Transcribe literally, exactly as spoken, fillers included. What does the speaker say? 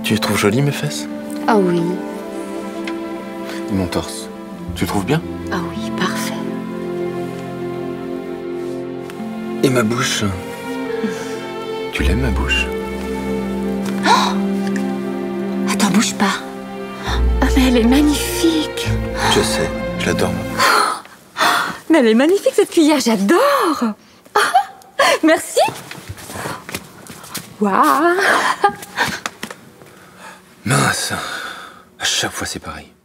Tu les trouves jolies, mes fesses? Ah oui. Et mon torse? Tu le trouves bien? Ah oui, parfait. Et ma bouche? Tu l'aimes, ma bouche? Oh! Attends, bouge pas. Oh, mais elle est magnifique. Je sais, je l'adore, ma bouche. Oh, mais elle est magnifique, cette cuillère, j'adore. Oh, merci. Waouh. Mince. À chaque fois, c'est pareil.